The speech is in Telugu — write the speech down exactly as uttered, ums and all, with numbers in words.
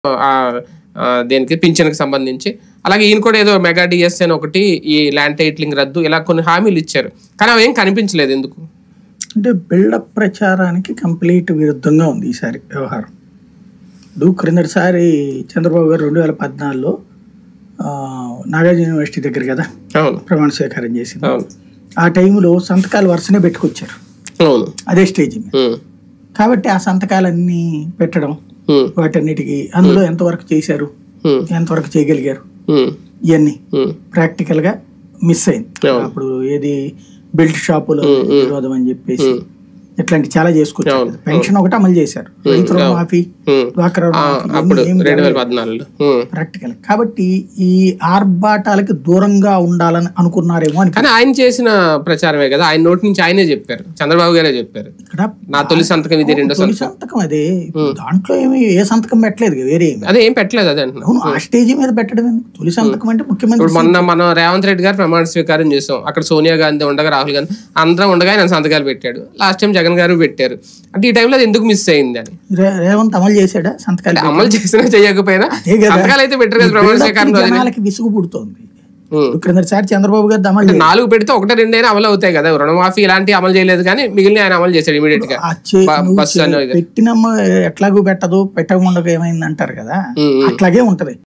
దేనికి పింఛన్కి సంబంధించి. అలాగే ఈయన కూడా ఏదో మెగా డిఎస్ అని ఒకటి, ఈ ల్యాండ్ టైటిలింగ్ రద్దు, ఇలా కొన్ని హామీలు ఇచ్చారు. కానీ అవి ఏం కనిపించలేదు. ఎందుకు అంటే బిల్డప్ ప్రచారానికి కంప్లీట్ విరుద్ధంగా ఉంది ఈసారి వ్యవహారం. ఇప్పుడు క్రిందటిసారి చంద్రబాబు గారు రెండు వేల పద్నాలుగులో నాగార్జున యూనివర్సిటీ దగ్గర కదా ప్రమాణ స్వీకారం చేసింది. ఆ టైంలో సంతకాలు వరుసనే పెట్టుకొచ్చారు అదే స్టేజ్ మీద. కాబట్టి ఆ సంతకాలన్నీ పెట్టడం, వాటన్నిటికీ అందులో ఎంతవరకు చేశారు, ఎంతవరకు చేయగలిగారు, ఇవన్నీ ప్రాక్టికల్ గా మిస్ అయింది. అప్పుడు ఏది బెల్ట్ షాపులో విరోధం అని చెప్పేసి ఇట్లాంటి చాలా చేసుకొచ్చారు. పెన్షన్ ఒకటి అమలు చేశారు, రైతు రుణమాఫీ, డ్వాక్రా ప్రాక్టికల్. కాబట్టి ఈ ఆర్భాటాలకి దూరంగా ఉండాలని అనుకున్నారేమో అని. కానీ ఆయన చేసిన ప్రచారమే కదా, ఆయన నోటి నుంచి ఆయనే చెప్పారు, చంద్రబాబు గారే చెప్పారు. ఇక్కడ నా తొలి సంతకం ఇది, రెండో తొలి సంతకం అదే. దాంట్లో ఏమి ఏ సంతకం పెట్టలేదు, వేరే అదే ఏం పెట్టలేదు. అదే అవును, ఆ స్టేజ్ మీద పెట్టడం ఎందుకు? తొలి సంతకం అంటే ముఖ్యమంత్రి. మొన్న మనం రేవంత్ రెడ్డి గారు ప్రమాణ స్వీకారం చేసాం, అక్కడ సోనియా గాంధీ ఉండగా, రాహుల్ గాంధీ అందరం ఉండగా ఆయన సంతకాలు పెట్టాడు. లాస్ట్ టైం జగన్ గారు పెట్టారు. అంటే ఈ టైంలో అది ఎందుకు మిస్ అయింది అని. రేవంత్ అమలు చేశాడా సంతకాలు? అమలు చేసినా చేయకపోయినా సంతకాలు అయితే పెట్టారు కదా ప్రమాణ స్వీకారం. జనాలకి విసుగు పుడుతోంది. క్రిందసారి చంద్రబాబు గారు అమలు నాలుగు పెడితే ఒకటి రెండైనా అమలు అవుతాయి కదా. రుణమాఫీ ఇలాంటి అమలు చేయలేదు, కానీ మిగిలిన ఆయన అమలు చేశాడు ఇమీడియట్ గా. పెట్టినమ్మ ఎట్లాగూ పెట్టదు, పెట్టకుండా ఏమైంది అంటారు కదా, అట్లాగే ఉంటది.